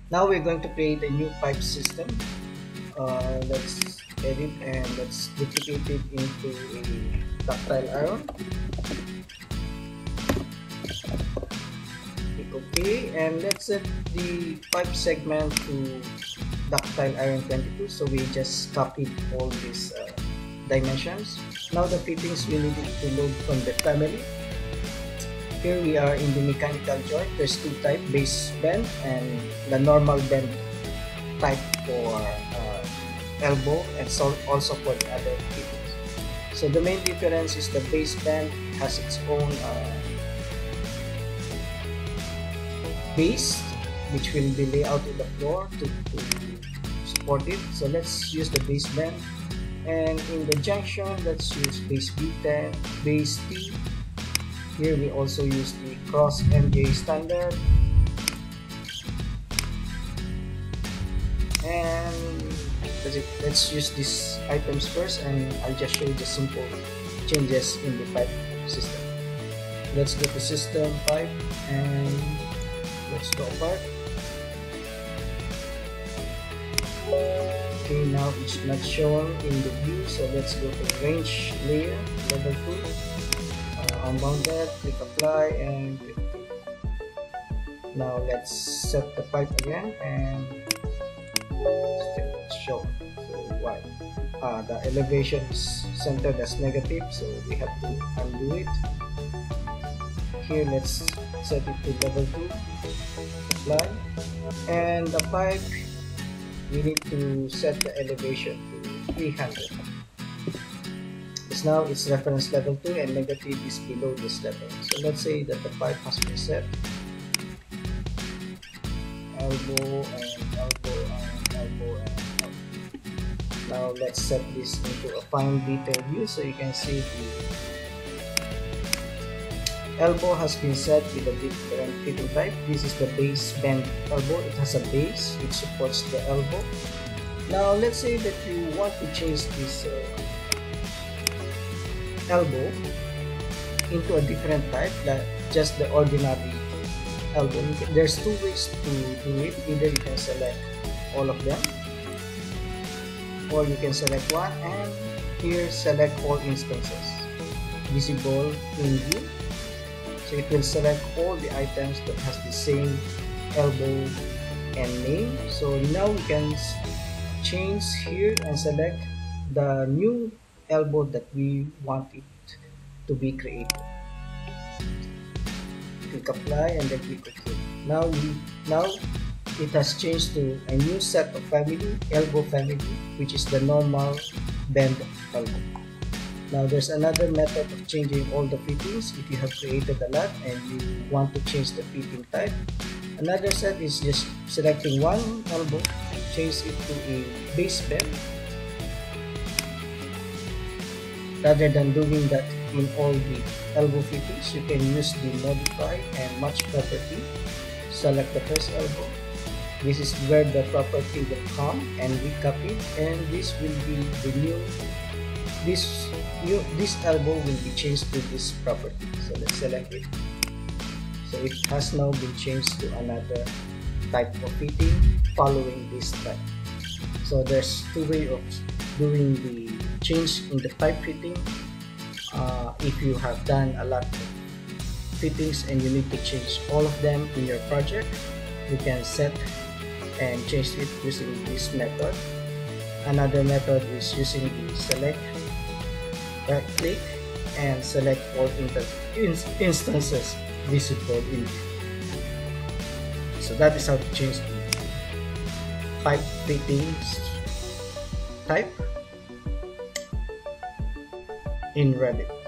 Now we're going to create a new pipe system. Let's edit and let's duplicate it into a ductile iron. Click OK, and let's set the pipe segment to ductile iron 22. So we just copied all these dimensions. Now the fittings we need to load from the family. Here we are in the mechanical joint. There's two types, base bend and the normal bend type for elbow, and so also for the other fittings. So the main difference is the base bend has its own base, which will be laid out in the floor to support it. So let's use the base bend, and in the junction let's use base B10, base T. Here we also use the cross MJ standard, and that's it. Let's use these items first, and I'll just show you the simple changes in the pipe system. Let's go to system pipe and let's go apart. Okay, now it's not shown in the view, so let's go to range layer level 2. Unbounded, click apply and click. Now let's set the pipe again and still not shown. So why? The elevation is centered as negative, so we have to undo it. Here let's set it to level 2, apply, and the pipe we need to set the elevation to 300. Now it's reference level 2 and negative is below this level. So let's say that the pipe has been set, elbow and elbow and elbow and elbow. Now let's set this into a fine detail view so you can see the elbow has been set with a different fitting type. This is the base bend elbow. It has a base which supports the elbow. Now let's say that you want to change this elbow into a different type, like just the ordinary elbow. There's two ways to do it. Either you can select all of them, or you can select one and here select all instances visible in view. So it will select all the items that has the same elbow and name. So now we can change here and select the new elbow that we want it to be created. Click apply and then click OK. Now it has changed to a new set of family, elbow family, which is the normal bend elbow. Now there's another method of changing all the fittings. If you have created a lot and you want to change the fitting type, another set is just selecting one elbow, change it to a base bend. Rather than doing that in all the elbow fittings, you can use the modify and match property. Select the first elbow. This is where the property will come, and we copy it, and this will be the new, this elbow will be changed to this property. So let's select it. So it has now been changed to another type of fitting following this type. So there's two ways of doing the change in the pipe fitting. If you have done a lot of fittings and you need to change all of them in your project, you can set and change it using this method. Another method is using the select, right click and select all instances visible in view. So that is how to change the pipe fittings type in Revit.